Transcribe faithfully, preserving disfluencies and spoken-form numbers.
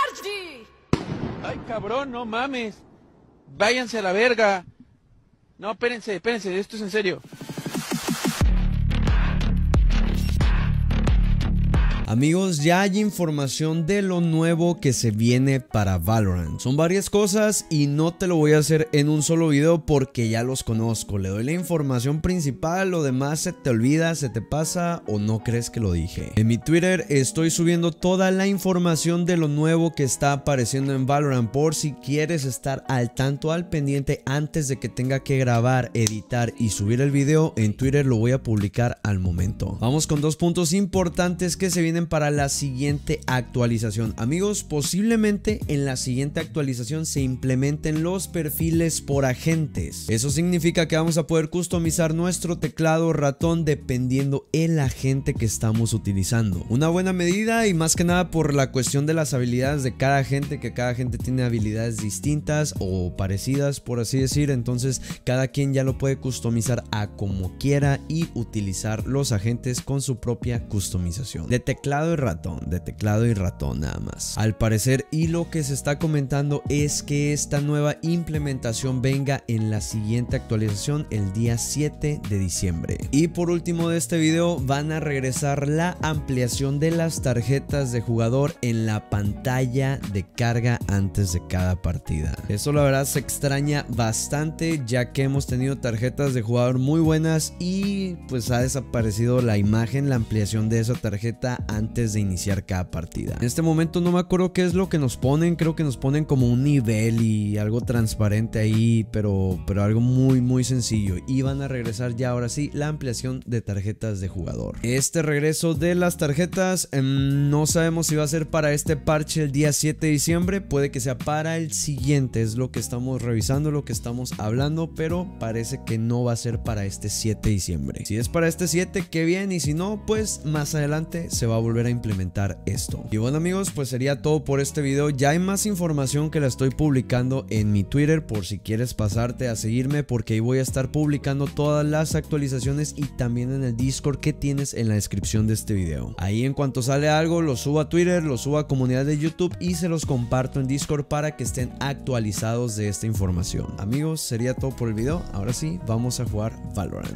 Margie! Ay, cabrón, no mames. Váyanse a la verga. No, espérense, espérense, esto es en serio. Amigos, ya hay información de lo nuevo que se viene para Valorant. Son varias cosas y no te lo voy a hacer en un solo video porque ya los conozco. Le doy la información principal, lo demás se te olvida, se te pasa o no crees que lo dije. En mi Twitter estoy subiendo toda la información de lo nuevo que está apareciendo en Valorant por si quieres estar al tanto, al pendiente antes de que tenga que grabar, editar y subir el video. En Twitter lo voy a publicar al momento. Vamos con dos puntos importantes que se vienen para la siguiente actualización. Amigos, posiblemente en la siguiente actualización se implementen los perfiles por agentes. Eso significa que vamos a poder customizar nuestro teclado ratón dependiendo el agente que estamos utilizando. Una buena medida y más que nada por la cuestión de las habilidades de cada agente, que cada agente tiene habilidades distintas o parecidas, por así decir. Entonces cada quien ya lo puede customizar a como quiera y utilizar los agentes con su propia customización. De teclado y ratón, de teclado y ratón nada más. Al parecer, y lo que se está comentando es que esta nueva implementación venga en la siguiente actualización el día siete de diciembre. Y por último de este video, van a regresar la ampliación de las tarjetas de jugador en la pantalla de carga antes de cada partida. Eso la verdad se extraña bastante, ya que hemos tenido tarjetas de jugador muy buenas y pues ha desaparecido la imagen, la ampliación de esa tarjeta antes de iniciar cada partida. En este momento no me acuerdo qué es lo que nos ponen, creo que nos ponen como un nivel y algo transparente ahí, pero, pero algo muy muy sencillo. Y van a regresar ya ahora sí la ampliación de tarjetas de jugador. Este regreso de las tarjetas eh, no sabemos si va a ser para este parche el día siete de diciembre, puede que sea para el siguiente, es lo que estamos revisando, lo que estamos hablando, pero parece que no va a ser para este siete de diciembre. Si es para este siete, qué bien, y si no, pues más adelante se va a volver a implementar esto. Y bueno amigos, pues sería todo por este video. Ya hay más información que la estoy publicando en mi Twitter por si quieres pasarte a seguirme, porque ahí voy a estar publicando todas las actualizaciones y también en el Discord que tienes en la descripción de este video. Ahí en cuanto sale algo lo subo a Twitter, lo subo a comunidad de YouTube y se los comparto en Discord para que estén actualizados de esta información. Amigos, sería todo por el video. Ahora sí, vamos a jugar Valorant.